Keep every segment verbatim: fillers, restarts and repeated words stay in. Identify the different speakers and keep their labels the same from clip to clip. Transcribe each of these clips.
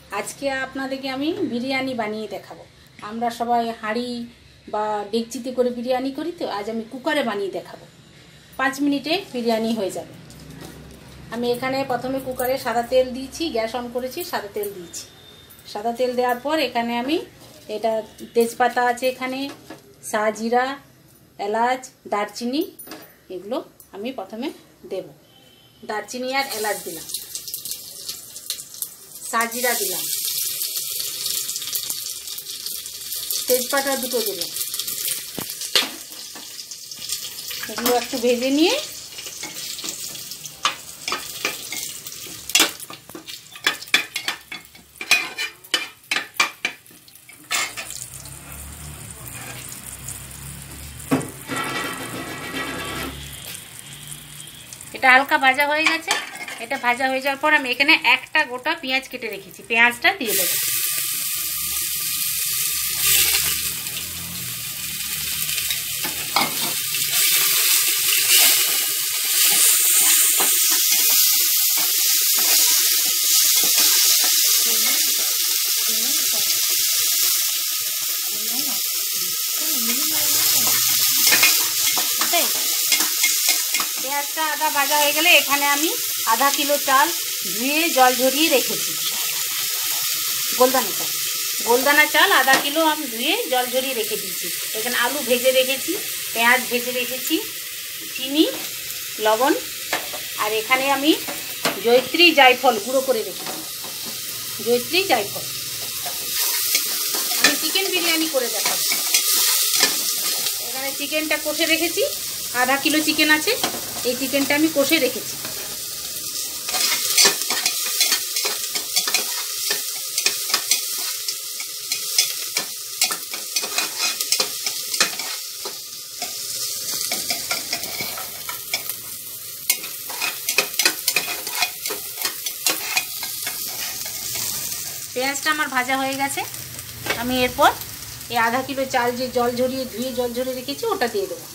Speaker 1: आज के आपनादेरके आमी बिरियानी बानिए देखाबो। आमरा सबाई हाड़ी बा डेगचिते करे बिरियानी करी, तो आज आमी कुकारे बानिए देखाबो। पाँच मिनिटे बिरियानी हो जाबे। आमी एखाने प्रथमे कुकारे सादा तेल दिएछि, ग्यास अन करेछि, सादा तेल दिएछि। सादा तेल देওয়ার পর এখানে আমি এটা তেজপাতা আছে, এখানে সাজিরা, এলাচ, দারচিনি এগুলো আমি প্রথমে দেব। দারচিনি আর এলাচ দিলাম, সাজিরা দিলাম, তেজপাতা দুটো দিলাম। এগুলো একটু ভেজে নিয়ে এটা হালকা ভাজা হয়ে গেছে। এটা ভাজা হয়ে যাওয়ার পর আমি এখানে একটা গোটা পেঁয়াজ কেটে রেখেছি, পেঁয়াজটা দিয়ে দেব। পেঁয়াজটা আদা ভাজা হয়ে গেলে এখানে আমি আধা কিলো চাল ধুয়ে জল ঝরিয়ে রেখেছি। গোলদানা চাল গোলদানা চাল আধা কিলো আমি ধুয়ে জল ঝরিয়ে রেখে দিয়েছি। এখানে আলু ভেজে রেখেছি, পেঁয়াজ ভেজে রেখেছি, চিনি, লবণ, আর এখানে আমি জয়িত্রী জায়ফল গুঁড়ো করে রেখেছি। জয়িত্রী জায়ফল আমি চিকেন বিরিয়ানি করে দেখাবো। এখানে চিকেনটা কষে রেখেছি, আধা কিলো চিকেন আছে, এই চিকেনটা আমি কষে রেখেছি। পেঁয়াজটা আমার ভাজা হয়ে গেছে। আমি এরপর এই আধা কিলো চাল যে জল ঝরিয়ে ধুয়ে জল ঝরিয়ে রেখেছি ওটা দিয়ে দেবো।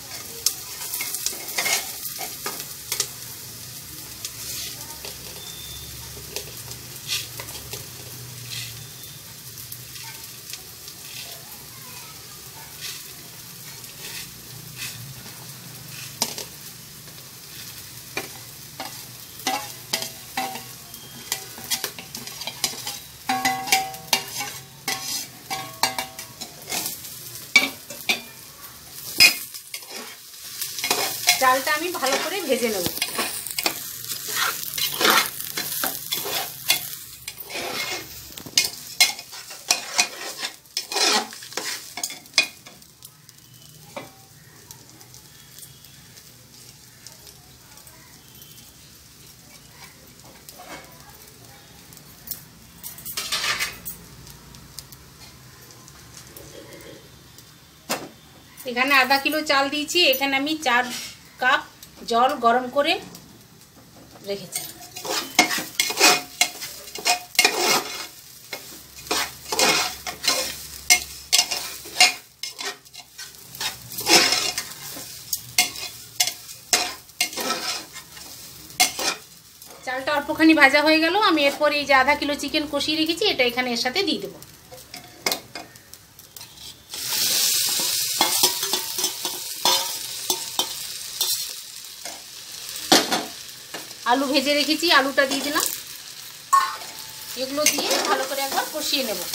Speaker 1: চালটা আমি ভালো করে ভেজে নেব। এখানে আধা কিলো চাল দিয়েছি, এখানে আমি চার কাপ জল গরম করে রেখেছি। চালটা অল্পখানি ভাজা হয়ে গেল। আমি এরপর এই যে আধা কিলো চিকেন কষিয়ে রেখেছি এটা এখানে এর সাথে দিয়ে দেবো। আলু ভেজে রেখেছি, আলুটা দিয়ে দিলাম। এগুলো দিয়ে ভালো করে একবার কষিয়ে নেব।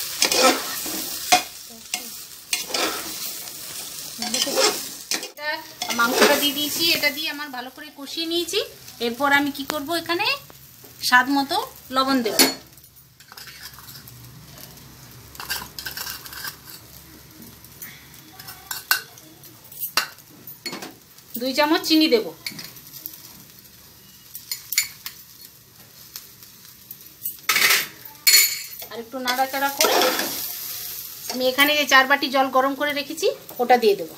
Speaker 1: এটা মাংসটা দিয়ে দিয়েছি, এটা দিয়ে আমার ভালো করে কষিয়ে নিয়েছি। এরপর আমি কি করব, এখানে স্বাদ মতো লবণ দেব, দুই চামচ চিনি দেব, আর একটু নাড়াচাড়া করে আমি এখানে যে চার বাটি জল গরম করে রেখেছি ওটা দিয়ে দেব।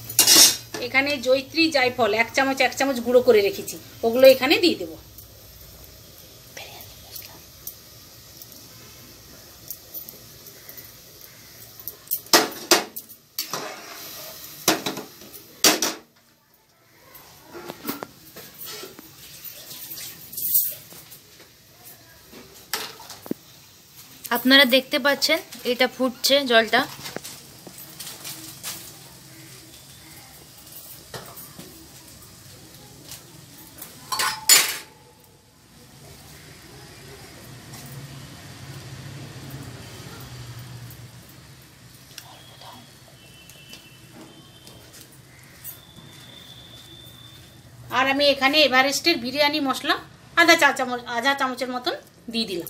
Speaker 1: এখানে জয়িত্রী জায়ফল এক চামচ এক চামচ গুঁড়ো করে রেখেছি, ওগুলো এখানে দিয়ে দেব।
Speaker 2: আপনারা দেখতে পাচ্ছেন এটা ফুটছে জলটা।
Speaker 1: আর আমি এখানে এভারেস্টের বিরিয়ানি মশলা আধা চা চামচ আধা চামচের মতন দিয়ে দিলাম।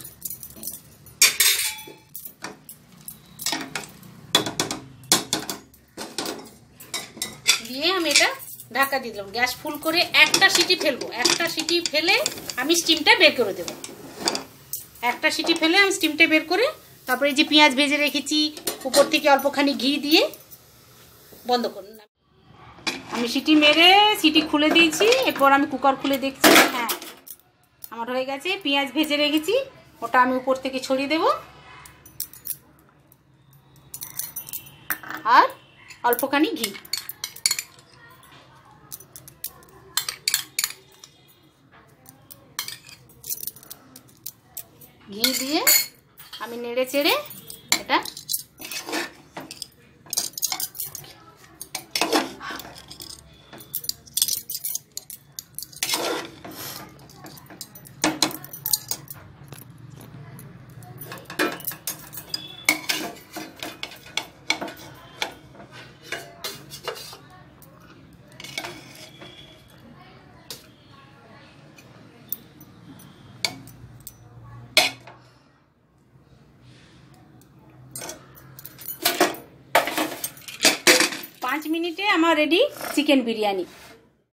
Speaker 1: দিয়ে আমি এটা ঢাকা দিয়ে দিলাম। গ্যাস ফুল করে একটা সিটি ফেলবো। একটা সিটি ফেলে আমি স্টিমটা বের করে দেবো। একটা সিটি ফেলে আমি স্টিমটা বের করে তারপরে যে পেঁয়াজ ভেজে রেখেছি উপর থেকে অল্পখানি ঘি দিয়ে বন্ধ করুন। আমি সিটি মেরে সিটি খুলে দিয়েছি। এরপর আমি কুকার খুলে দেখছি, হ্যাঁ আমার হয়ে গেছে। পেঁয়াজ ভেজে রেখেছি, ওটা আমি উপর থেকে ছড়িয়ে দেব। আর অল্পখানি ঘি। ঘি দিয়ে আমি নেড়ে চেড়ে এটা पाँच मिनिटे আমার রেডি চিকেন বিরিয়ানি।